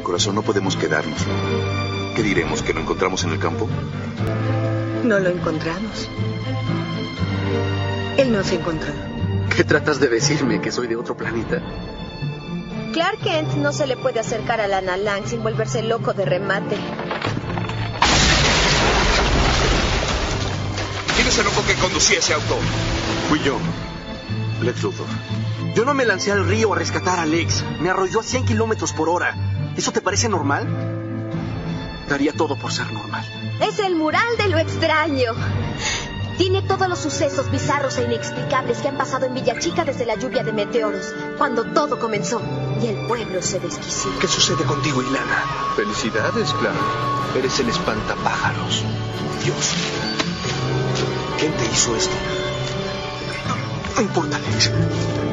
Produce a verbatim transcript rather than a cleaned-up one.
corazón, no podemos quedarnos. ¿Qué diremos? ¿Que lo encontramos en el campo? No lo encontramos. Él no se encontró. ¿Qué tratas de decirme? ¿Que soy de otro planeta? Clark Kent no se le puede acercar a Lana Lang sin volverse loco de remate. ¿Quién es el loco que conducía ese auto? Fui yo, Lex Luthor. Yo no me lancé al río a rescatar a Lex. Me arrolló a cien kilómetros por hora. ¿Eso te parece normal? Daría todo por ser normal. Es el mural de lo extraño. Tiene todos los sucesos bizarros e inexplicables que han pasado en Villa Chica desde la lluvia de meteoros, cuando todo comenzó y el pueblo se desquició. ¿Qué sucede contigo, Ilana? Felicidades, Clark. Eres el espantapájaros. Dios. ¿Quién te hizo esto? No, no importa, Lex.